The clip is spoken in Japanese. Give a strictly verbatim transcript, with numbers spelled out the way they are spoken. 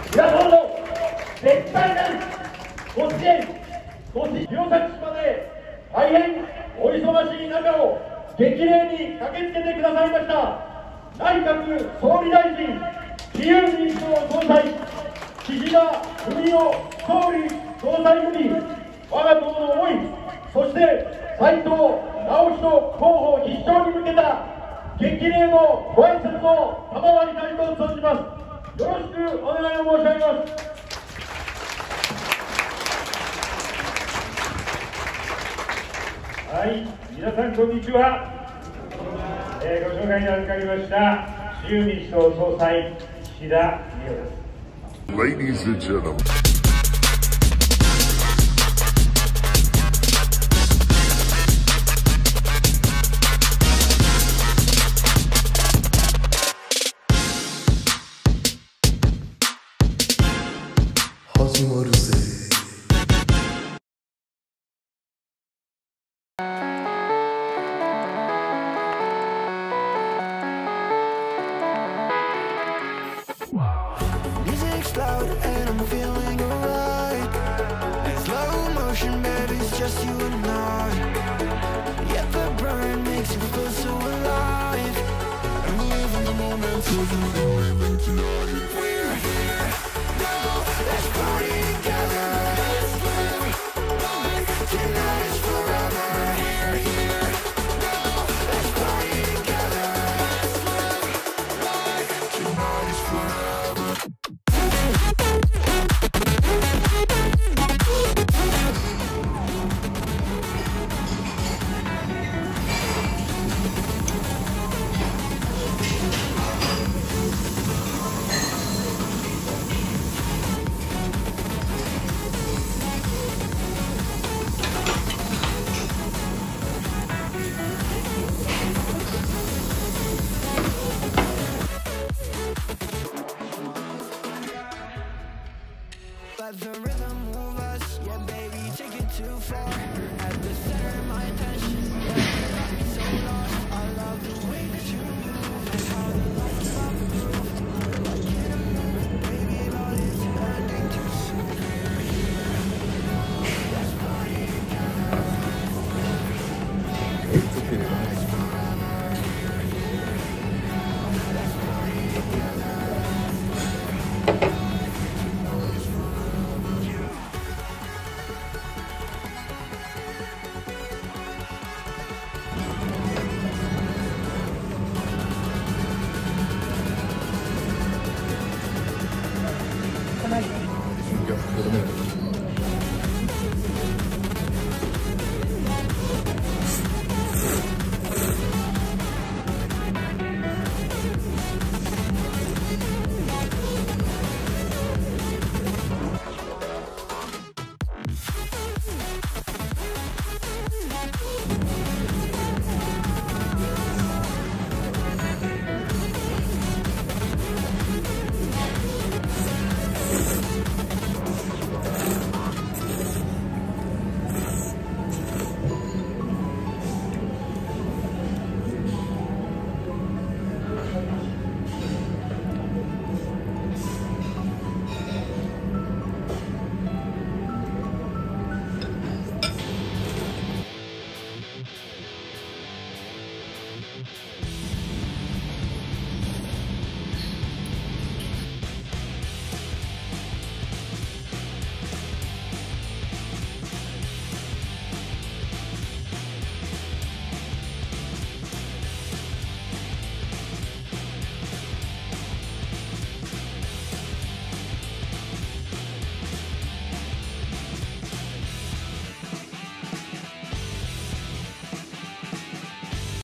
皆様の絶対なるご支援、ご支援、弘前市まで大変お忙しい中を激励に駆けつけてくださいました内閣総理大臣、自由民主党総裁、岸田文雄総理総裁より我が党の思い、そして斉藤直人候補必勝に向けた激励のご挨拶を賜りたいと存じます。よろしくお願いを申し上げます。 はい、皆さんこんにちは。えー、ご紹介に預かりました自由民主党総裁岸田文雄です。 Ladies and gentlemen. Music's loud and I'm feeling alright. It's slow motion, baby, it's just you and I. Yet the burn makes you feel so alive. And we live in the moment, so we're living tonight. We're here now, let's party together. Let's live like tonight is forever. We're here now, let's party together. Let's live like tonight is forever. Let the rhythm move us, yeah baby, take it too far. At the center of my attention, yeah, got me so lost. I love the way that you move, and how the lights pop through. Like in a movie, baby, but it's ending too soon. Let's party together. Let's party together. Go, go to the middle.